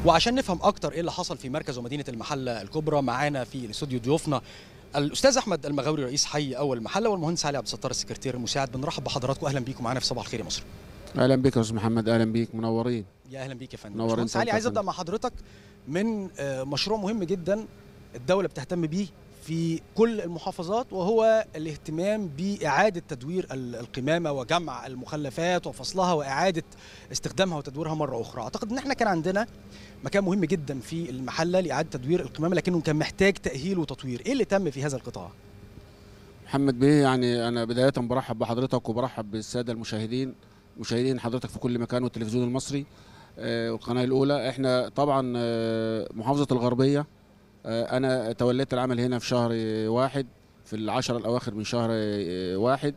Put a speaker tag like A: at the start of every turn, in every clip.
A: وعشان نفهم اكتر ايه اللي حصل في مركز ومدينه المحله الكبرى، معانا في الاستوديو ضيوفنا الاستاذ احمد المغاوري رئيس حي اول المحله، والمهندس علي عبد الستار السكرتير المساعد. بنرحب بحضراتكم، اهلا بيكم معانا في صباح الخير يا مصر.
B: اهلا بك يا استاذ محمد، اهلا بيك، منورين.
A: يا اهلا بيك يا فندم.
B: منورين.
A: مهندس علي، عايز ابدا مع حضرتك من مشروع مهم جدا الدوله بتهتم بيه في كل المحافظات، وهو الاهتمام بإعادة تدوير القمامة وجمع المخلفات وفصلها وإعادة استخدامها وتدويرها مرة أخرى. أعتقد إن احنا كان عندنا مكان مهم جدا في المحلة لإعادة تدوير القمامة، لكنه كان محتاج تأهيل وتطوير. إيه اللي تم في هذا القطاع؟
B: محمد بيه، يعني أنا بداية برحب بحضرتك وبرحب بالسادة مشاهدين حضرتك في كل مكان، والتلفزيون المصري والقناة الأولى. احنا طبعا محافظة الغربية، أنا توليت العمل هنا في شهر 1 في العشرة الأواخر من شهر 1،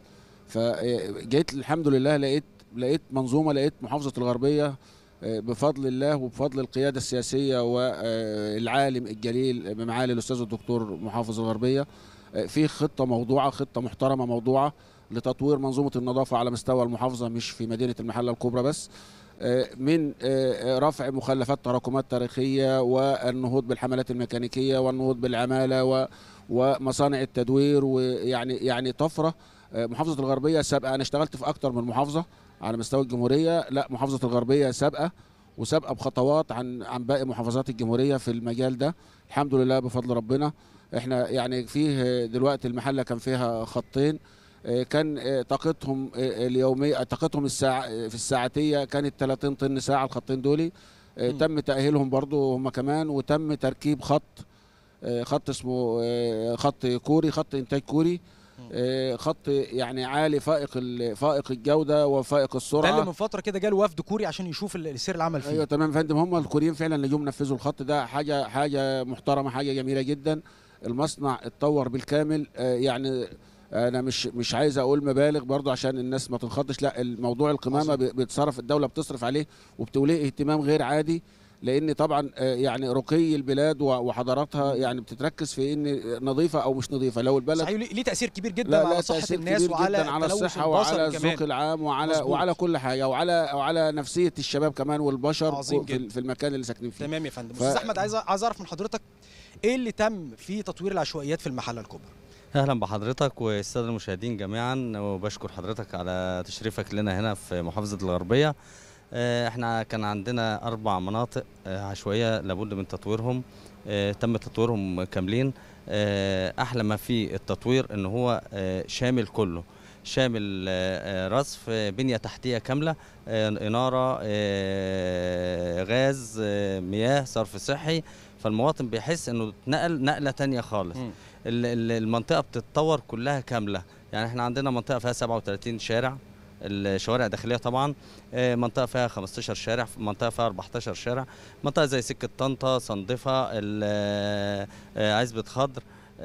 B: فجيت الحمد لله لقيت منظومة، لقيت محافظة الغربية بفضل الله وبفضل القيادة السياسية والعالم الجليل بمعالي الأستاذ الدكتور محافظ الغربية في خطة موضوعة، خطة محترمة موضوعة لتطوير منظومة النظافة على مستوى المحافظة، مش في مدينة المحلة الكبرى بس، من رفع مخلفات تراكمات تاريخية والنهوض بالحملات الميكانيكية والنهوض بالعمالة ومصانع التدوير، ويعني طفرة. محافظة الغربية سابقة، أنا اشتغلت في أكتر من محافظة على مستوى الجمهورية، لا محافظة الغربية سابقة وسابقة بخطوات عن باقي محافظات الجمهورية في المجال ده، الحمد لله بفضل ربنا. احنا يعني فيه دلوقتي المحلة كان فيها خطين، كان طاقتهم اليومية، طاقتهم في الساعتية كانت 30 طن ساعة. الخطين دول تم تأهيلهم برضو هم كمان، وتم تركيب خط اسمه خط كوري، خط إنتاج كوري، خط يعني عالي فائق الجودة وفائق السرعة.
A: ده اللي من فترة كده جاله وفد كوري عشان يشوف سير العمل فيه.
B: ايوه تمام يا فندم، هم الكوريين فعلا اللي جم نفذوا الخط ده. حاجة محترمة، حاجة جميلة جدا. المصنع اتطور بالكامل، يعني انا مش عايز اقول مبالغ برضو عشان الناس ما تنخضش، لا الموضوع القمامه بيتصرف، الدوله بتصرف عليه وبتوليه اهتمام غير عادي، لان طبعا يعني رقي البلاد وحضاراتها يعني بتتركز في ان نظيفه او مش نظيفه. لو البلد
A: صحيح ليه تاثير كبير جدا على صحه الناس
B: على الصحه وعلى الذوق العام وعلى كل حاجه وعلى نفسيه الشباب كمان والبشر في المكان اللي ساكنين فيه.
A: تمام يا فندم. استاذ احمد، عايز اعرف من حضرتك ايه اللي تم في تطوير العشوائيات في المحله الكبرى.
C: اهلا بحضرتك والساده المشاهدين جميعا، وبشكر حضرتك على تشريفك لنا هنا في محافظه الغربيه. احنا كان عندنا 4 مناطق عشوائيه لابد من تطويرهم، تم تطويرهم كاملين. احلى ما في التطوير ان هو شامل كله، شامل رصف، بنيه تحتيه كامله، اناره، غاز، مياه، صرف صحي. فالمواطن بيحس انه اتنقل نقله تانية خالص. المنطقه بتتطور كلها كامله، يعني احنا عندنا منطقه فيها 37 شارع، الشوارع داخليه طبعا، منطقه فيها 15 شارع، منطقه فيها 14 شارع، منطقه زي سكه طنطا، صندفه، عزبه خضر،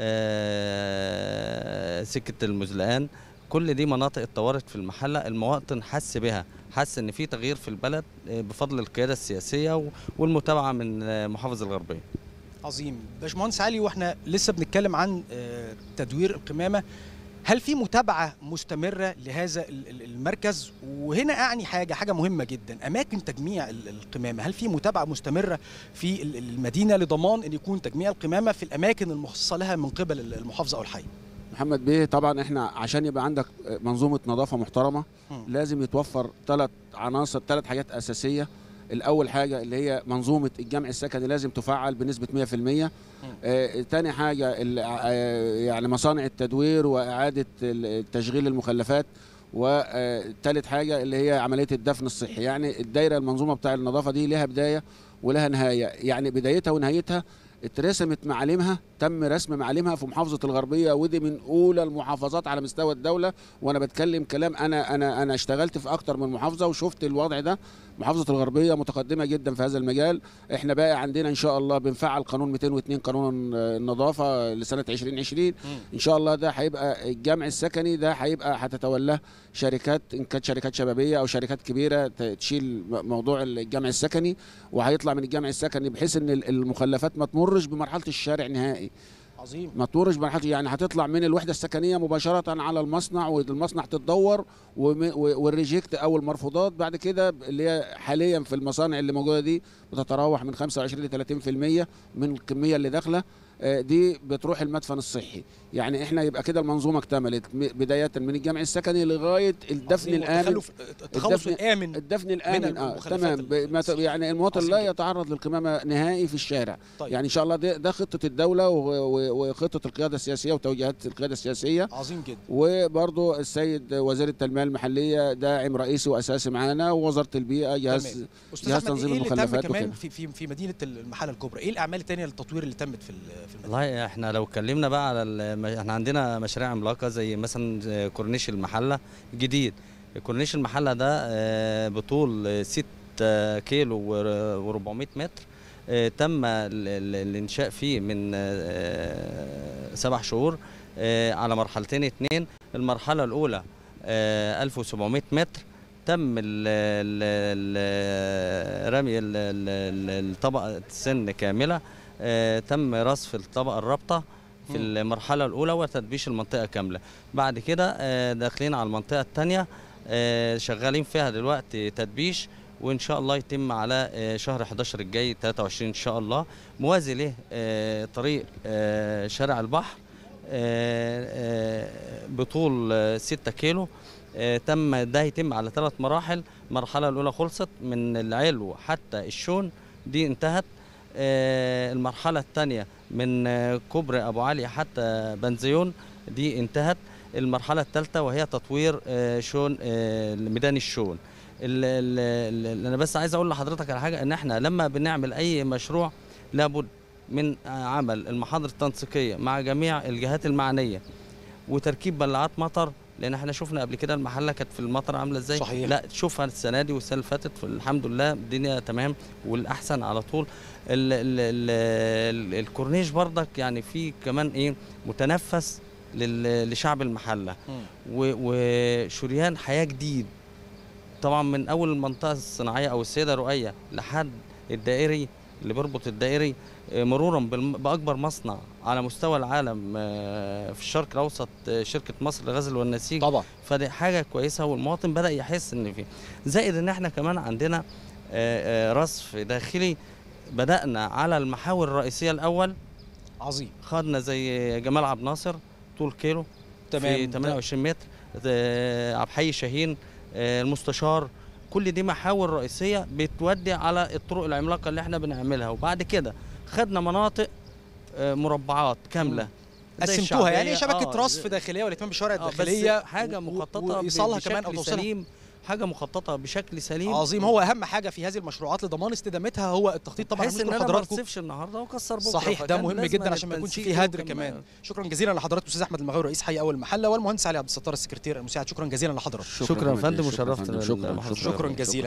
C: سكه المزلقان. كل دي مناطق اتطورت في المحله، المواطن حس بها، حس ان في تغيير في البلد بفضل القياده السياسيه والمتابعه من محافظ الغربيه.
A: عظيم. باشمهندس علي، واحنا لسه بنتكلم عن تدوير القمامه، هل في متابعه مستمره لهذا المركز؟ وهنا اعني حاجه مهمه جدا، اماكن تجميع القمامه، هل في متابعه مستمره في المدينه لضمان ان يكون تجميع القمامه في الاماكن المخصصه لها من قبل المحافظه او الحي؟
B: محمد بيه، طبعا احنا عشان يبقى عندك منظومه نظافه محترمه لازم يتوفر 3 عناصر، 3 حاجات اساسيه. الاول حاجه اللي هي منظومه الجمع السكني لازم تفعل بنسبه 100%. تاني حاجه يعني مصانع التدوير واعاده تشغيل المخلفات. وثالث حاجه اللي هي عمليه الدفن الصحي. يعني الدايره المنظومه بتاع النظافه دي لها بدايه ولها نهايه، يعني بدايتها ونهايتها اترسمت معالمها، تم رسم معالمها في محافظه الغربيه، ودي من اولى المحافظات على مستوى الدوله. وانا بتكلم كلام انا اشتغلت في اكتر من محافظه وشفت الوضع ده. محافظه الغربيه متقدمه جدا في هذا المجال. احنا بقى عندنا ان شاء الله بنفعل قانون 202 قانون النظافه لسنه 2020. ان شاء الله ده هيبقى الجمع السكني، ده هيبقى هتتولاه شركات، ان كانت شركات شبابيه او شركات كبيره تشيل موضوع الجمع السكني، وهيطلع من الجمع السكني بحيث ان المخلفات ما تمرش بمرحله الشارع نهائي.
A: عظيم.
B: ما تمرش مرحله، يعني هتطلع من الوحده السكنيه مباشره على المصنع، والمصنع تتدور والريجكت او المرفوضات بعد كده اللي هي حاليا في المصانع اللي موجوده دي بتتراوح من 25 ل 30% من الكميه اللي داخله، دي بتروح المدفن الصحي. يعني احنا يبقى كده المنظومه اكتملت بدايه من الجمع السكني لغايه الدفن الامن.
A: التخلص الامن.
B: الدفن الامن تمام. يعني المواطن لا يتعرض للقمامه نهائي في الشارع.
A: طيب.
B: يعني ان شاء الله ده خطه الدوله وخطه القياده السياسيه وتوجيهات القياده السياسيه.
A: عظيم جدا.
B: وبرضه السيد وزير التنميه المحليه داعم رئيسي واساسي معانا، ووزاره البيئه جهاز تنظيم المخلفات
A: كمان في مدينه المحله الكبرى، ايه الاعمال الثانيه للتطوير اللي تمت في المدينه؟
C: والله احنا لو اتكلمنا بقى على احنا عندنا مشاريع عملاقه زي مثلا كورنيش المحله الجديد. كورنيش المحله ده بطول 6 كيلو و400 متر، تم الانشاء فيه من 7 شهور على مرحلتين 2. المرحله الاولى 1700 متر، تم رمي الطبقه السن كامله، تم رصف الطبقه الرابطه في المرحله الاولى وتدبيش المنطقه كامله. بعد كده داخلين على المنطقه الثانيه شغالين فيها دلوقتي تدبيش، وان شاء الله يتم على شهر 11 الجاي 23 ان شاء الله. موازي له طريق شارع البحر بطول 6 كيلو، ده يتم على 3 مراحل. المرحله الاولى خلصت من العلو حتى الشون، دي انتهت. المرحله الثانيه من كوبري ابو علي حتى بنزيون، دي انتهت. المرحله الثالثه وهي تطوير شون ميدان الشون. اللي انا بس عايز اقول لحضرتك على حاجه، ان احنا لما بنعمل اي مشروع لابد من عمل المحاضر التنسيقيه مع جميع الجهات المعنيه، وتركيب بلاعات مطر، لان احنا شفنا قبل كده المحله كانت في المطر عامله ازاي.
A: صحيح.
C: لا شوفها السنه دي والسنه اللي فاتت، الحمد لله الدنيا تمام والاحسن على طول. الكورنيش برضك يعني في كمان ايه متنفس لشعب المحله، وشريان حياه جديد طبعا، من اول المنطقه الصناعيه او السيده رؤيه لحد الدائري اللي بيربط الدائري، مرورا باكبر مصنع على مستوى العالم في الشرق الاوسط، شركه مصر للغزل والنسيج
A: طبعا.
C: فدي حاجه كويسه، والمواطن بدا يحس ان في، زائد ان احنا كمان عندنا رصف داخلي. بدانا على المحاور الرئيسيه الاول.
A: عظيم.
C: خدنا زي جمال عبد الناصر طول كيلو
A: تمام
C: في 28 متر، عبد الحي شاهين، المستشار، كل دي محاور رئيسيه بتودي على الطرق العملاقه اللي احنا بنعملها. وبعد كده خدنا مناطق مربعات كامله
A: قسمتوها، يعني شبكه رصف داخليه والاهتمام بالشوارع الداخليه،
C: حاجه مخططه
A: وايصالها كمان او
C: توصيلها سليم، حاجه مخططه بشكل سليم.
A: عظيم. هو اهم حاجه في هذه المشروعات لضمان استدامتها هو التخطيط. طبعا
C: بحيث ان انا ما اصرفش النهارده واكسر بكره.
A: صحيح، ده مهم جدا عشان ما يكونش فيه هدر كمان. شكرا جزيلا لحضرتك استاذ احمد المغاوي رئيس حي اول المحله، والمهندس علي عبد الستار السكرتير المساعد. شكرا جزيلا لحضرتك.
C: شكرا يا فندم، وشرفتنا.
A: شكرا جزيلا.